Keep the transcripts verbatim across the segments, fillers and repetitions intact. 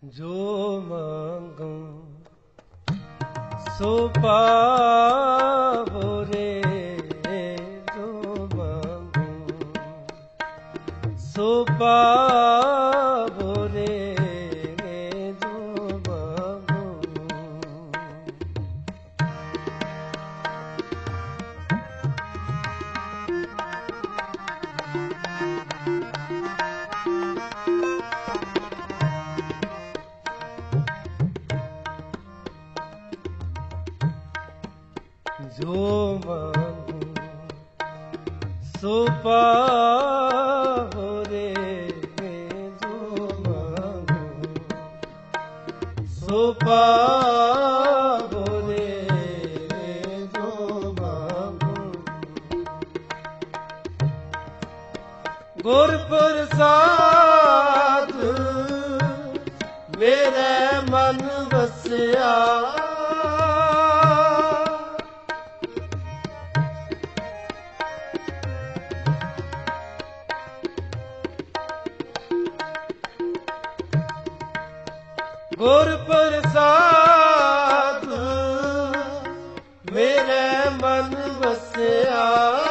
जो मांगू सो पावो रे, जो मांगू सो पावो रे, जो मांगू। जो मांगू सो पावो रे, जो मांगू सो पावो रे, जो मांगू। गुर प्रसाद मेरे मन बसिया, गुर प्रसाद मेरे मन बसिया,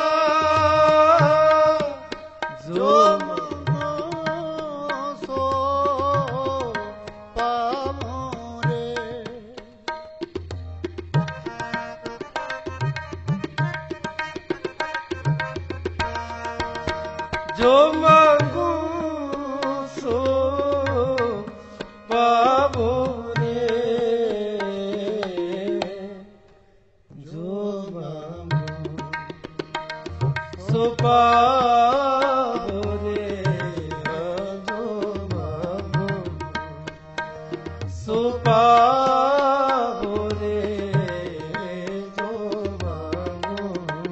जो मांगो सो पावो रे। जो मांगू सो पावो रे, जो मांगू सो पावो रे, जो मांगू सो पावो रे, जो मांगू।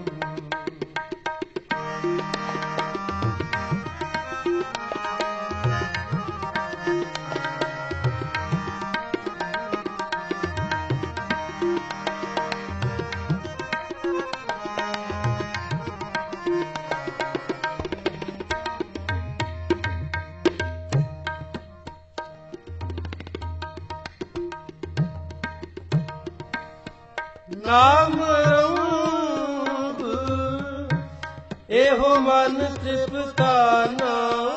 नाम रूप एहो मन तृप्ताना,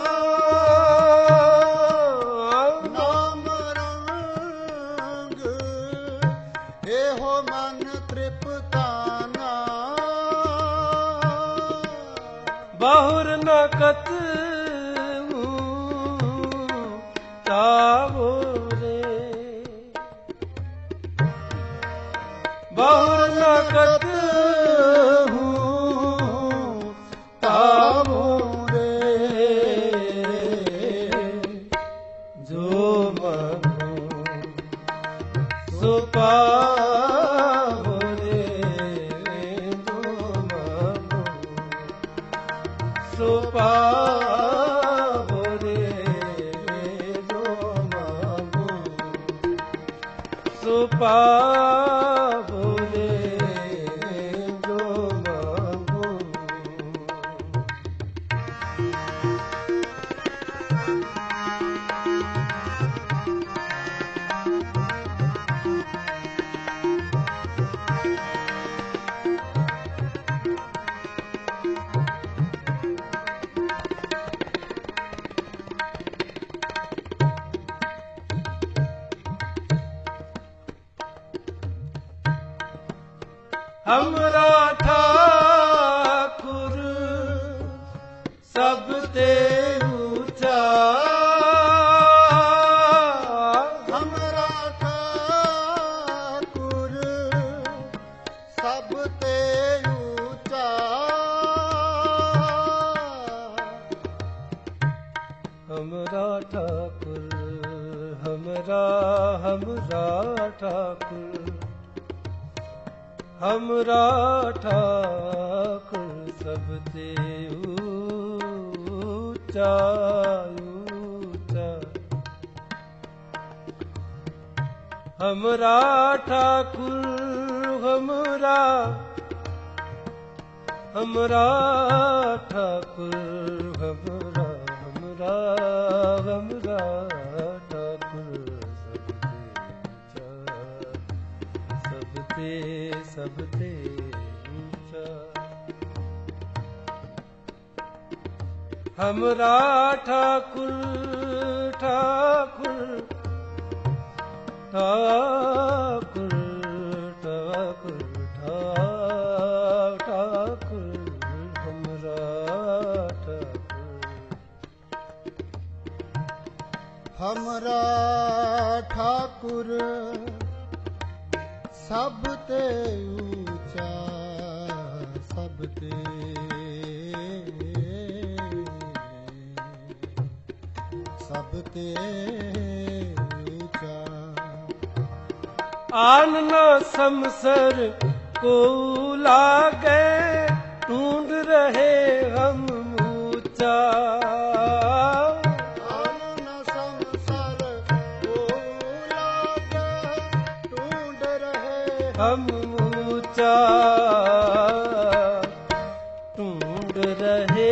नाम रंग एहो मन तृप्ताना, बहुर न कत तावो रे, बहुर न कत तावो रे, जो मांगू सो पावो रे, जो मांगू सो पावो रे, जो मांगू सो पावो रे, जो मांगू। हमरा ठाकुर सब ते ऊंचा, हमरा ठाकुर सब ते ऊंचा, हमरा ठाकुर हमरा हमरा ठाकुर हमरा ठाकुर सब ते ऊंचा ऊंचा। हमरा ठाकुर हमरा हमरा ठाकुर हमरा हमरा हमरा ठाकुर ਸਭ ਤੇ ਊਚਾ। ਹਮਰਾ ਠਾਕੁਰ ਠਾਕੁਰ ਠਾਕੁਰ ਠਾਕੁਰ ਠਾਕੁਰ ਹਮਰਾ ਠਾਕੁਰ। ਹਮਰਾ ਠਾਕੁਰ ਸਭ ਤੇ ਊਚਾ, ਸਭ ਤੇ ਸਭ ਤੇ ਊਚਾ। ਆਨ ਨ ਸਮਸਰ ਕੋ ਲਾਗੇ, ਢੂੰਢ ਰਹੇ ਹਮ ਊਚਾ। ਆਨ ਨ ਸਮਸਰ ਕੋ ਲਾਗੇ, ਢੂੰਢ ਰਹੇ ਹਮ ਊਚਾ। ਢੂੰਢ ਰਹੇ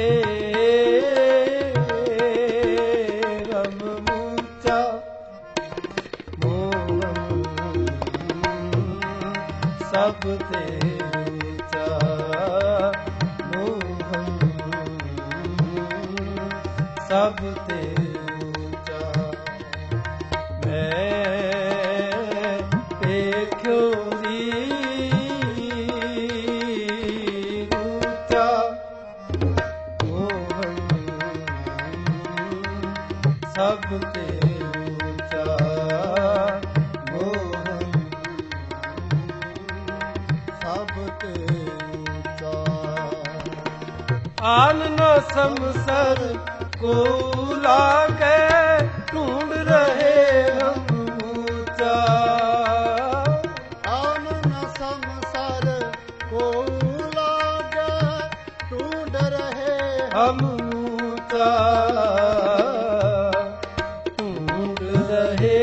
ਹਮ ਊਚਾ। ਸਭ ਤੇ ਊਚਾ ਮੋਹਨ, ਸਭ ਤੇ ਊਚਾ। ਮੈਂ ਦੇਖਿਓ ਰੀ ਊਚਾ ਮੋਹਨ, ਸਭ ਤੇ ਊਚਾ ਮੋਹਨ, ਸਭ ਤੇ ਊਚਾ। ਆਨ ਨ ਸਮਸਰ ਕੋ ਲਾਗੇ, ਢੂੰਢ ਰਹੇ ਹਮ ਊਚਾ। ਆਨ ਨ ਸਮਸਰ ਕੋ ਲਾਗੇ, ਢੂੰਢ ਰਹੇ ਹਮ ਊਚਾ। ਢੂੰਢ ਰਹੇ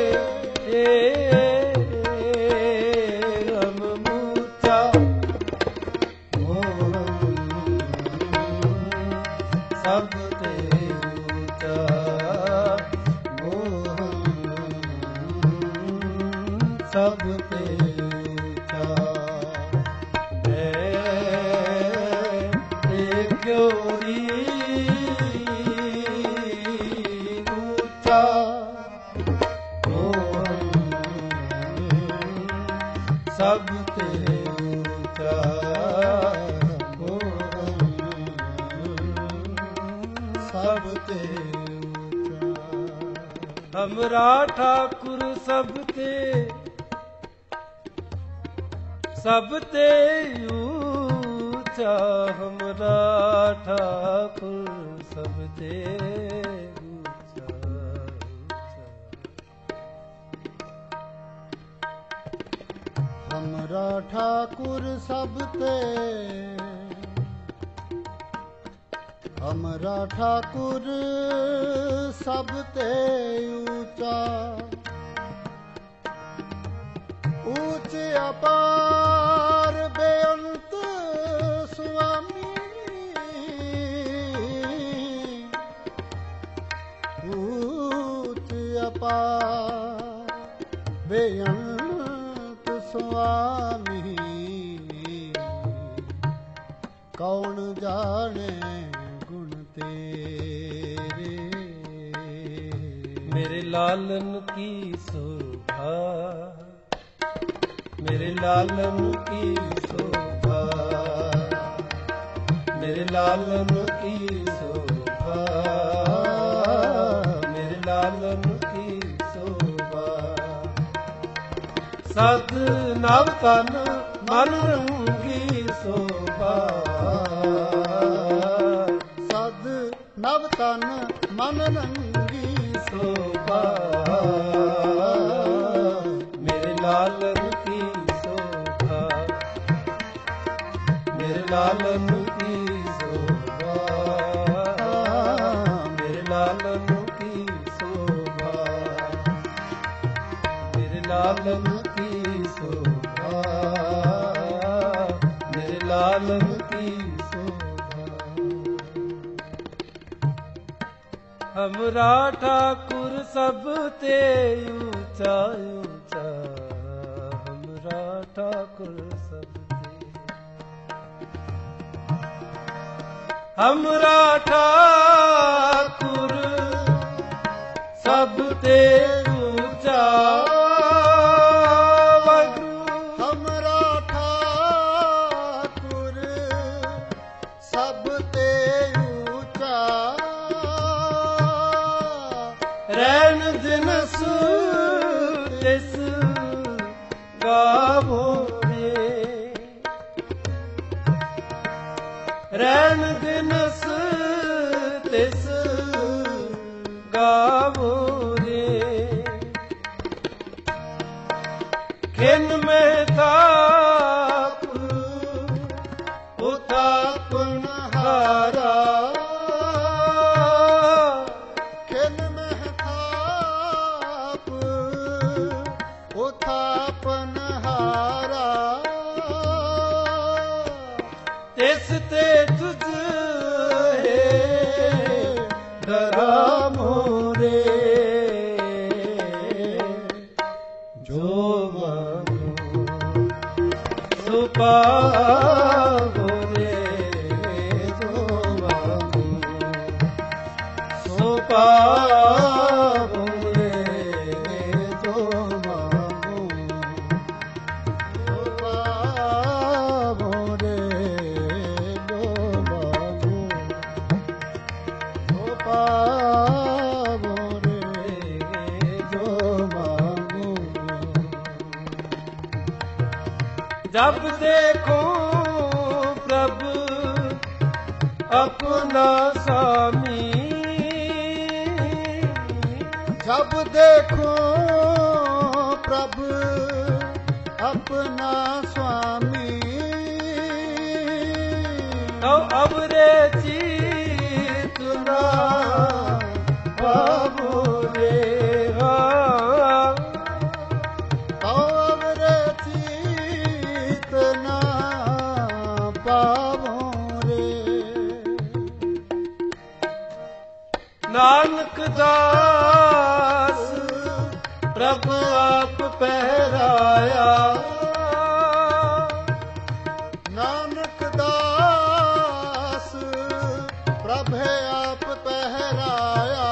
ਹਮ ਊਚਾ ਮੋਹਨ, ਸਭ ਤੇ ਊਚਾ ਮੋਹਨ, ਸਭ ਤੇ ਊਚਾ। ਮੈਂ ਦੇਖਿਓ ਰੀ ਊਚਾ ਮੋਹਨ, ਸਭ ਤੇ ਊਚਾ ਮੋਹਨ, ਸਭ ਤੇ ਊਚਾ। ਹਮਰਾ ਠਾਕੁਰ ਸਭ ਤੇ ਸਭ ਤੇ ਊਚਾ। ਹਮਰਾ ਠਾਕੁਰ ਸਭ ਤੇ ਊਚਾ ਊਚਾ। ਹਮਰਾ ਠਾਕੁਰ ਸਭ ਤੇ, ਹਮਰਾ ਠਾਕੁਰ ਸਭ ਤੇ ਊਚਾ। ਊਚ ਅਪਾਰ ਬੇਅੰਤ ਸੁਆਮੀ, ਊਚ ਅਪਾਰ ਬੇਅੰਤ ਸੁਆਮੀ। ਕੌਣ ਜਾਣੇ ਗੁਣ ਤੇਰੇ, ਮੇਰੇ ਲਾਲਨ ਕੀ ਸ਼ੋਭਾ, ਮੇਰੇ ਲਾਲਨ ਕੀ ਸ਼ੋਭਾ, ਮੇਰੇ ਲਾਲਨ ਕੀ ਸ਼ੋਭਾ, ਮੇਰੇ ਲਾਲਨ ਕੀ ਸ਼ੋਭਾ। ਸਦ ਨਵ ਤਨ ਮਨ ਰੰਗੀ ਸ਼ੋਭਾ, ਸਦ ਨਵ ਤਨ ਮਨ ਰੰਗੀ ਸ਼ੋਭਾ। ਮੇਰੇ ਲਾਲਨ ਕੀ ਸ਼ੋਭਾ, ਮੇਰੇ ਲਾਲਨ ਕੀ ਸ਼ੋਭਾ, ਮੇਰੇ ਲਾਲਨ ਕੀ ਸ਼ੋਭਾ, ਮੇਰੇ ਲਾਲਨ ਕੀ ਸ਼ੋਭਾ, ਮੇਰੇ ਲਾਲਨ ਕੀ ਸ਼ੋਭਾ। ਹਮਰਾ ਠਾਕੁਰ ਸਭ ਤੇ ਊਚਾ ਊਚਾ, ਹਮਰਾ ठाकुर सब ते। हमरा ठाकुर सब ते ऊंचा, हमरा ठाकुर सब ते ऊंचा, रैन दिनस तिस गावो रे, रैन दिनस तिस गावो रे, खिन में ताप उतापन हारा, खिन में ताप उतापन हारा, तिस ते तुझ है डरा मोरे, जो मांगो सो पावो रे, जो मांगो सो पावो रे, जो मांगो सो पावो रे, जो मांगो सो पावो रे, जो मांगो। जब देखो प्रभु अपना स्वामी, जब देखो प्रभु अपना स्वामी, तो अवरे चित ना पावो रे, और चित ना पावो रे। नानक दास प्रभु आप पहराया, नानक दास प्रभु आप पहराया,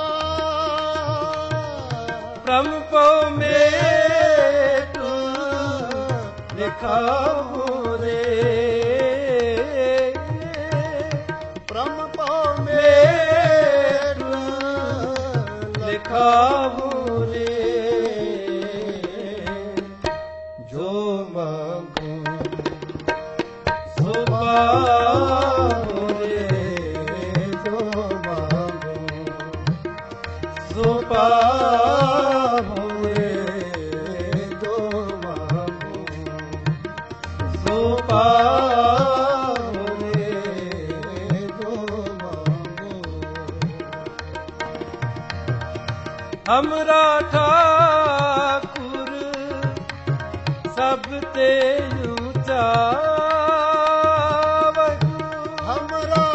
ब्रह्म पो में तू दिखाओ रे, ब्रह्म पौ में दिखाओ रे, जो मांगो सो पाओ रे, जो मांगो सो पाओ रे, जो मांगो सो पाओ रे, जो मांगो। हमरा ठाकुर सब ते ऊंचा, हमरा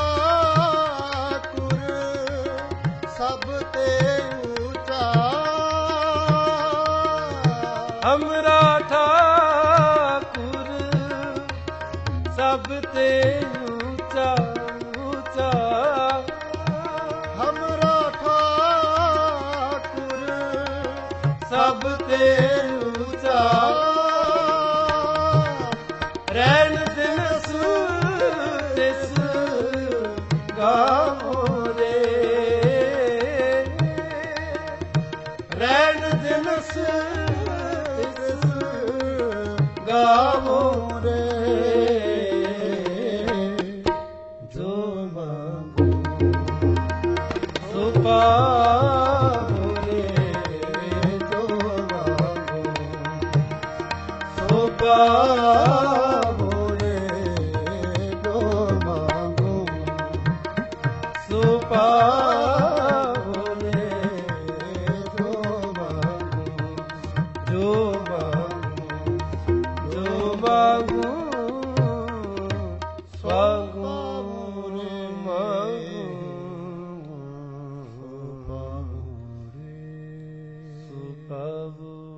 ठाकुर सब ते ऊंचा, हमरा ठाकुर सब ते ऊंचा ऊंचा, हमरा ठाकुर सब ते ऊंचा, रैन दिनस तिस गावो रे, रैन दिनस तिस गावो रे, जो मांगो सो पावो रे, जो मांगो सो पावो रे, जो मांगो सो पावो रे, जो मांगो जो मांगो जो मांगो स्वागो रे मांगो सो पावो